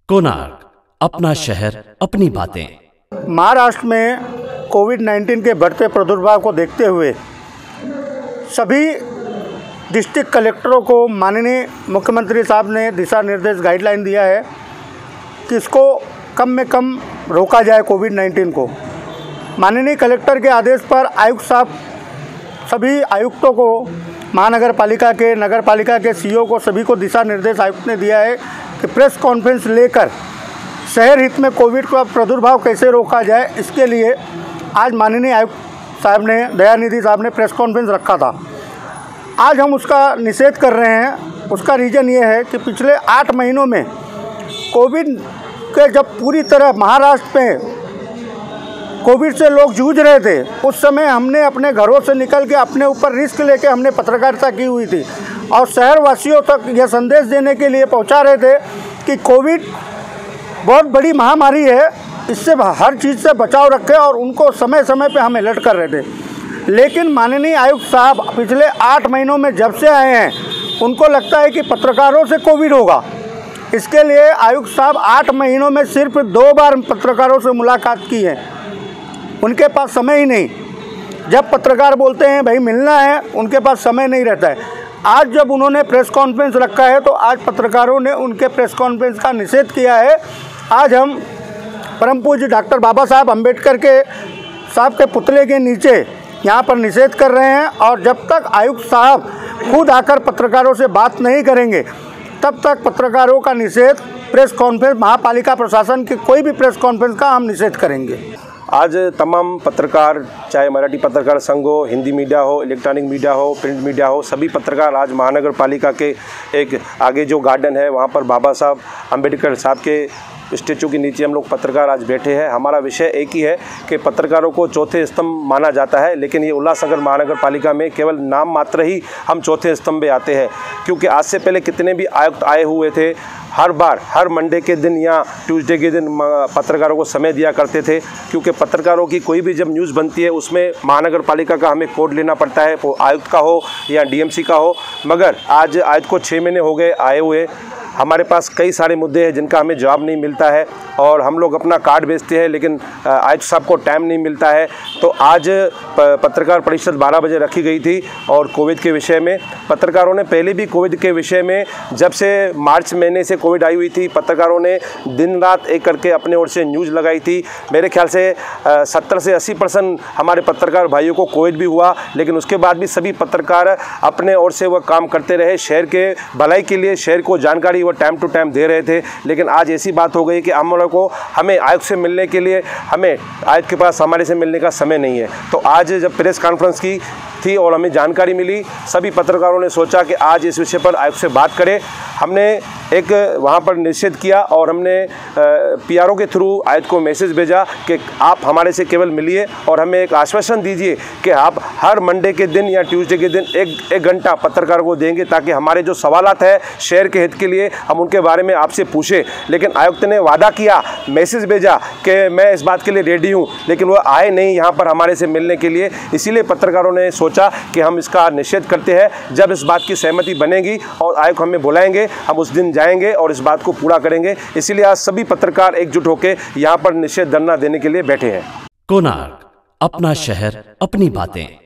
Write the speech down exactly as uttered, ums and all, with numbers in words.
कोणार्क, अपना शहर अपनी बातें। महाराष्ट्र में कोविड नाइन्टीन के बढ़ते प्रादुर्भाव को देखते हुए सभी डिस्ट्रिक्ट कलेक्टरों को माननीय मुख्यमंत्री साहब ने दिशा निर्देश गाइडलाइन दिया है कि इसको कम में कम रोका जाए कोविड नाइन्टीन को। माननीय कलेक्टर के आदेश पर आयुक्त साहब सभी आयुक्तों को, महानगर पालिका के, नगर पालिका के सीईओ को, सभी को दिशा निर्देश आयुक्त ने दिया है कि प्रेस कॉन्फ्रेंस लेकर शहर हित में कोविड का प्रादुर्भाव कैसे रोका जाए, इसके लिए आज माननीय आयुक्त साहब ने, दयानिधि साहब ने प्रेस कॉन्फ्रेंस रखा था। आज हम उसका निषेध कर रहे हैं। उसका रीज़न ये है कि पिछले आठ महीनों में कोविड के जब पूरी तरह महाराष्ट्र में कोविड से लोग जूझ रहे थे, उस समय हमने अपने घरों से निकल के अपने ऊपर रिस्क लेके हमने पत्रकारिता की हुई थी और शहरवासियों तक यह संदेश देने के लिए पहुंचा रहे थे कि कोविड बहुत बड़ी महामारी है, इससे हर चीज़ से बचाव रखें, और उनको समय समय पे हम अलर्ट कर रहे थे। लेकिन माननीय आयुक्त साहब पिछले आठ महीनों में जब से आए हैं, उनको लगता है कि पत्रकारों से कोविड होगा। इसके लिए आयुक्त साहब आठ महीनों में सिर्फ दो बार पत्रकारों से मुलाकात की है। उनके पास समय ही नहीं। जब पत्रकार बोलते हैं भाई मिलना है, उनके पास समय नहीं रहता है। आज जब उन्होंने प्रेस कॉन्फ्रेंस रखा है तो आज पत्रकारों ने उनके प्रेस कॉन्फ्रेंस का निषेध किया है। आज हम परम पूज्य डॉक्टर बाबा साहब अम्बेडकर के साहब के पुतले के नीचे यहाँ पर निषेध कर रहे हैं, और जब तक आयुक्त साहब खुद आकर पत्रकारों से बात नहीं करेंगे तब तक पत्रकारों का निषेध, प्रेस कॉन्फ्रेंस, महापालिका प्रशासन की कोई भी प्रेस कॉन्फ्रेंस का हम निषेध करेंगे। आज तमाम पत्रकार, चाहे मराठी पत्रकार संघ हो, हिंदी मीडिया हो, इलेक्ट्रॉनिक मीडिया हो, प्रिंट मीडिया हो, सभी पत्रकार आज महानगर पालिका के एक आगे जो गार्डन है वहाँ पर बाबा साहब अम्बेडकर साहब के स्टेचू के नीचे हम लोग पत्रकार आज बैठे हैं। हमारा विषय एक ही है कि पत्रकारों को चौथे स्तंभ माना जाता है, लेकिन ये उल्लासनगर महानगर पालिका में केवल नाम मात्र ही हम चौथे स्तंभ पे आते हैं, क्योंकि आज से पहले कितने भी आयुक्त आए हुए थे, हर बार हर मंडे के दिन या ट्यूसडे के दिन पत्रकारों को समय दिया करते थे, क्योंकि पत्रकारों की कोई भी जब न्यूज़ बनती है उसमें महानगर पालिका का हमें कोड लेना पड़ता है, वो आयुक्त का हो या डीएमसी का हो। मगर आज आयुक्त को छः महीने हो गए आए हुए, हमारे पास कई सारे मुद्दे हैं जिनका हमें जवाब नहीं मिलता है, और हम लोग अपना कार्ड बेचते हैं लेकिन आयुक्त साहब को टाइम नहीं मिलता है। तो आज पत्रकार परिषद बारह बजे रखी गई थी, और कोविड के विषय में पत्रकारों ने पहले भी कोविड के विषय में, जब से मार्च महीने से कोविड आई हुई थी, पत्रकारों ने दिन रात एक करके अपने ओर से न्यूज़ लगाई थी। मेरे ख्याल से सत्तर से अस्सी परसेंट हमारे पत्रकार भाइयों को कोविड भी हुआ, लेकिन उसके बाद भी सभी पत्रकार अपने ओर से वह काम करते रहे, शहर के भलाई के लिए, शहर को जानकारी वो टाइम टू टाइम दे रहे थे। लेकिन आज ऐसी बात हो गई कि हम लोगों को हमें आयुक्त से मिलने के लिए, हमें आयुक्त के पास हमारे से मिलने का समय नहीं है। तो आज जब प्रेस कॉन्फ्रेंस की थी और हमें जानकारी मिली, सभी पत्रकारों ने सोचा कि आज इस विषय पर आयुक्त से बात करें। हमने एक वहाँ पर निषेध किया और हमने पीआरओ के थ्रू आयुक्त को मैसेज भेजा कि आप हमारे से केवल मिलिए और हमें एक आश्वासन दीजिए कि आप हर मंडे के दिन या ट्यूसडे के दिन एक एक घंटा पत्रकारों को देंगे, ताकि हमारे जो सवालात है शहर के हित के लिए हम उनके बारे में आपसे पूछें। लेकिन आयुक्त ने वादा किया, मैसेज भेजा कि मैं इस बात के लिए रेडी हूँ, लेकिन वो आए नहीं यहाँ पर हमारे से मिलने के लिए। इसीलिए पत्रकारों ने सोचा कि हम इसका निषेध करते हैं। जब इस बात की सहमति बनेगी और आयुक्त हमें बुलाएंगे, हम उस दिन जाएंगे और इस बात को पूरा करेंगे। इसीलिए आज सभी पत्रकार एकजुट होकर यहाँ पर निषेध धरना देने के लिए बैठे हैं। कोणार्क, अपना शहर अपनी बातें।